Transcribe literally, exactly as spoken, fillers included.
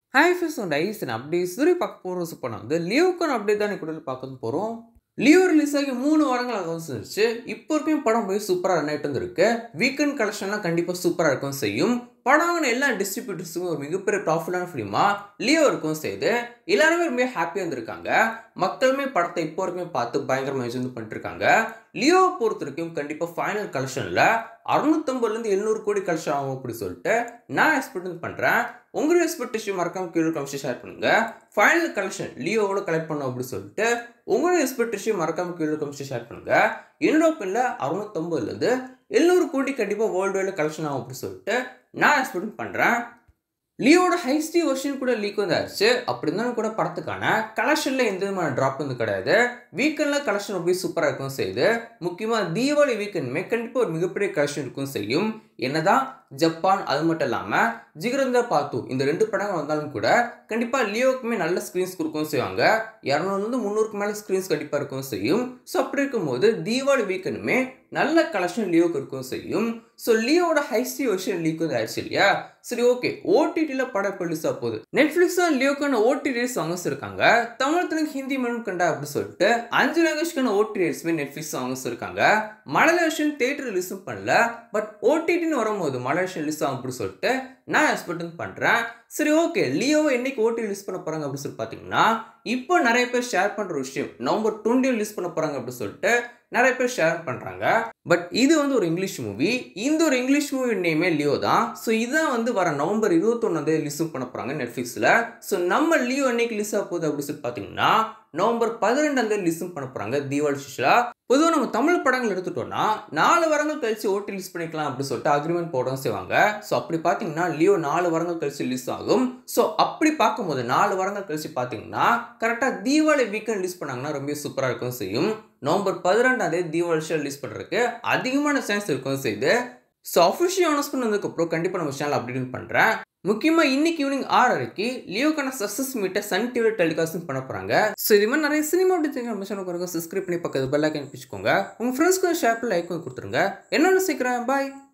Hi friends and guys, and updates இதுவரை பார்க்க போறோம் சூப்பர் நான் வந்து லியோக்கான அப்டேட் தான் கூட பார்க்க போறோம். லியோ ரிலீஸ் ஆகி மூணு வாரங்கள் ஆகிருச்சு. இப்போ வரைக்கும் படம் போய் சூப்பரா ரன் ஆயிட்டு வந்திருக்கு. வீக்கெண்ட் கலெக்ஷன்லாம் கண்டிப்பா சூப்பரா இருக்கும் செய்யும். படமான எல்லா டிஸ்ட்ரிபியூட்டர்ஸுக்கும் ஒரு மிகப்பெரிய ப்ராஃபிட்டான ஃபிலிமா லியோ இருக்கும் செய்து எல்லாருமே ரொம்ப ஹாப்பியா இருந்திருக்காங்க. மக்களுமே படத்தை இப்போ வரைக்கும் பார்த்து பயங்கரமா என்ஜாய் பண்ணிட்டு இருக்காங்க. லியோ பொறுத்த வரைக்கும் கண்டிப்பா ஃபைனல் கலெக்ஷன்ல அறுநூத்தி ஐம்பதுல இருந்து எழுநூறு கோடி கலெக்ஷன் ஆகும் அப்படி சொல்லிட்டு நான் எக்ஸ்பெக்ட் பண்றேன். உங்களோட எக்ஸ்பெக்டேஷன் மறக்காம கீழே கமெண்ட்ஸ் ஷேர் பண்ணுங்க. ஃபைனல் கலெக்ஷன் லியோவோட கலெக்ட் பண்ணோம் அப்படி சொல்லிட்டு உங்களோட எக்ஸ்பெக்டேஷன் மறக்காம கீழே கமெண்ட்ஸ் ஷேர் பண்ணுங்க. என்னோட ஒப்பீனியன்ல அறுநூத்தி ஐம்பதுல இருந்து எழுநூறு கோடி கண்டிப்பா வேர்ல்டு வைட்ல கலெக்ஷன் ஆகும் அப்படி சொல்லிட்டு நான் எக்ஸ்பெக்ட் பண்றேன். லியோட ஹைஸ்டி வெர்ஷன் கூட லீக் வந்தாச்சு. அப்படி இருந்தாலும் கூட படத்துக்கான கலெக்ஷன்ல எந்த விதமான டிராப் வந்து கிடையாது. வீக்கெண்ட்ல கலெக்ஷன் ரொம்ப சூப்பரா இருக்கும் செய்யுது. முக்கியமா தீபாவளி வீக்கெண்டுமே கண்டிப்பா ஒரு மிகப்பெரிய கலெக்ஷன் இருக்கும் செய்யும். என்னதான் ஜப்பான் அது மட்டும் இல்லாம ஜிகரந்தா பாத்து இந்த ரெண்டு படங்கள் வந்தாலும் கூட கண்டிப்பா லியோக்குமே நல்ல ஸ்கிரீன்ஸ் கொடுக்கவும் செய்வாங்க. இருநூறுல இருந்து முன்னூறுக்கு மேல ஸ்கிரீன்ஸ் கண்டிப்பா இருக்கும் செய்யும். ஸோ அப்படி இருக்கும்போது தீபாவளி வீக்கெண்டுமே நல்ல கலெக்ஷன் லியோக்கு இருக்கும் செய்யும். ஸோ லியோட ஹைஸ்டி வெர்ஷன் லீக் வந்து ஆயிடுச்சு இல்லையா? சரி ஓகே, ஓடிடில படம் ரிலீஸ் ஆக போகுது. நெட்ஃபிளிக்ஸ் தான் லியோக்கான ஓடிடி சாங்ஸ் இருக்காங்க. தமிழ் தெலுங்கு ஹிந்தி மொழி கண்டா அப்படி சொல்லிட்டு அஞ்சு லாங்குவேஜ்க்கான ஓடிடிஸ்மே நெட்ஃபிளிக்ஸ் சாங்ஸ் இருக்காங்க. மலையாள வெர்ஷன் தியேட்டர் ரிலீஸும் பண்ணல. பட் ஓடிடின்னு வரும்போது மலையாள ரிலீஸ் ஆகும் அப்படி சொல்லிட்டு நான் எக்ஸ்பெக்ட் பண்றேன். சரி ஓகே, லியோவை என்னைக்கு ஓடி ரிலீஸ் பண்ண போறாங்க அப்படின்னு சொல்லி பாத்தீங்கன்னா இப்போ நிறைய பேர் ஷேர் பண்ற விஷயம் நவம்பர் இருபது ரிலீஸ் பண்ண போறாங்க அப்படின்னு சொல்லிட்டு நிறைய பேர் ஷேர் பண்றாங்க. பட் இது வந்து ஒரு இங்கிலீஷ் மூவி. இந்த ஒரு இங்கிலீஷ் மூவி நேமே லியோ தான். ஸோ இதான் வந்து வர நவம்பர் இருபத்தி ஒன்னாம் தேதி ரிலீஸ் பண்ண போறாங்க நெட்ஃபிளிக்ஸ்ல. ஸோ நம்ம லியோ என்னைக்கு ரிலீஸ் ஆக போகுது அப்படின்னு சொல்லி பாத்தீங்கன்னா நவம்பர் பதினெண்டாம் தேதி ரிலீஸ் பண்ண போறாங்க தீபாவளி ஸ்பெஷலா. பொதுவாக நம்ம தமிழ் படங்கள் எடுத்துட்டோம்னா நாலு வாரங்கள் கழிச்சு ஓட்டி ரிலீஸ் பண்ணிக்கலாம் அப்படின்னு சொல்லிட்டு அக்ரிமெண்ட் போடவும் செய்வாங்க. ஸோ அப்படி பார்த்தீங்கன்னா லியோ நாலு வாரங்கள் கழிச்சு ரிலீஸ் ஆகும். ஸோ அப்படி பார்க்கும்போது நாலு வாரங்கள் கழிச்சு பார்த்தீங்கன்னா கரெக்டாக தீபாவளி வீக்கெண்ட் ரிலீஸ் பண்ணாங்கன்னா ரொம்ப சூப்பராக இருக்கும் செய்யும். நவம்பர் பதினெண்டாம் தேதி தீபாவளி ரிலீஸ் பண்ணுறதுக்கு அதிகமான சான்ஸ் இருக்கும் செய்யுது. ஸோ அஃபிஷியல் அனௌன்ஸ்மெண்ட் வந்ததுக்கப்புறம் கண்டிப்பாக நம்ம சேனல் அப்டேட் பண்ணுறேன். முக்கியமாக இன்னைக்கு ஈவினிங் ஆறு வரைக்கும் லியோக்கான சக்ஸஸ் மீட்டை சன் டிவி டெலிகாஸ்ட் பண்ண போகிறாங்க. ஸோ இது மாதிரி நிறைய சினிமா அப்படி நம்ம சேனல் சப்ஸ்கிரைப் பண்ணி பக்கத்து பெல் ஐக்கான் பிடிச்சிக்கோங்க. உங்கள் ஃப்ரெண்ட்ஸ்க்கு ஷேர் லைக் கொடுத்துருங்க. என்னோட சீக்கிரம் பாய்.